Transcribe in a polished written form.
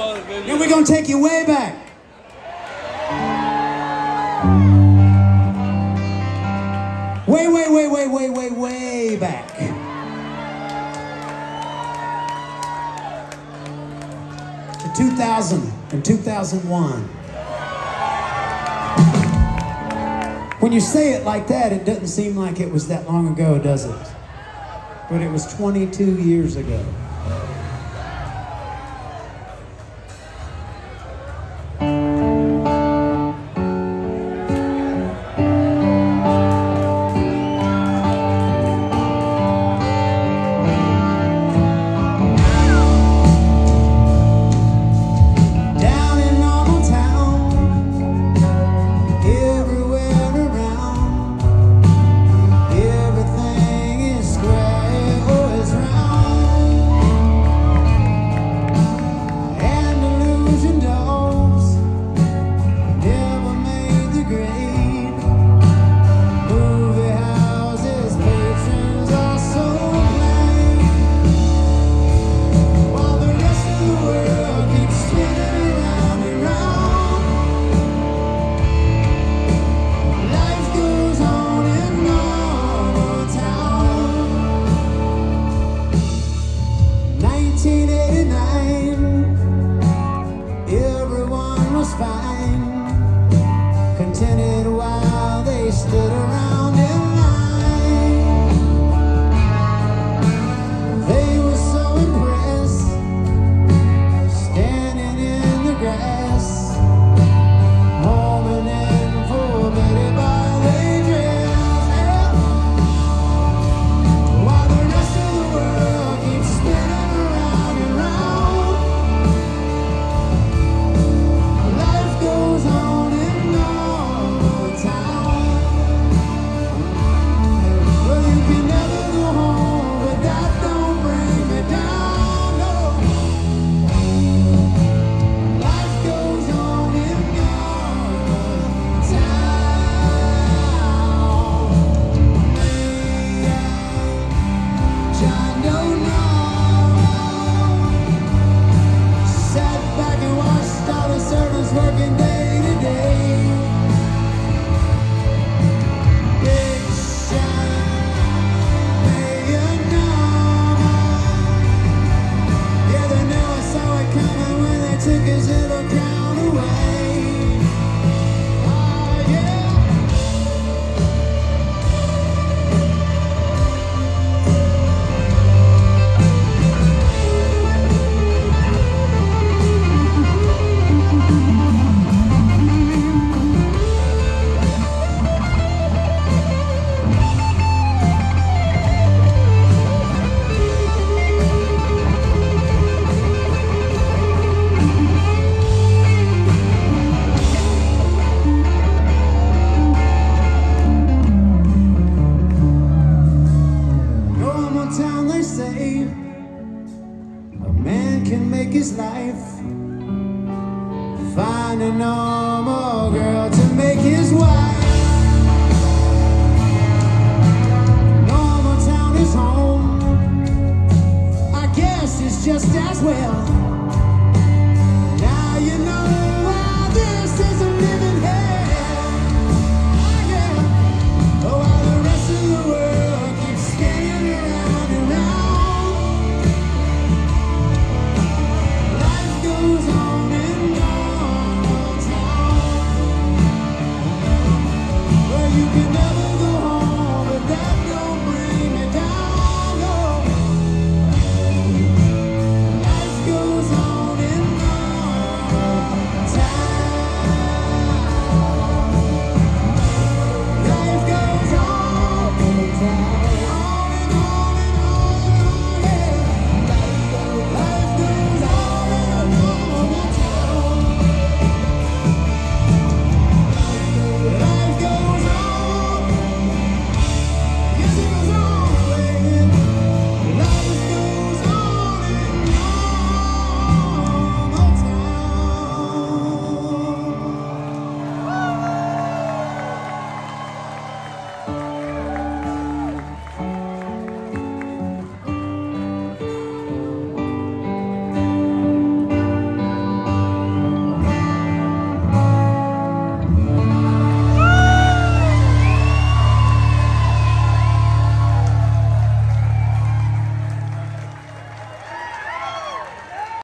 Then we're gonna take you way back. Way back. To 2000 and 2001. When you say it like that, it doesn't seem like it was that long ago, does it? But it was 22 years ago. His life, find a normal girl to make his wife. Normal town is home, I guess it's just as well.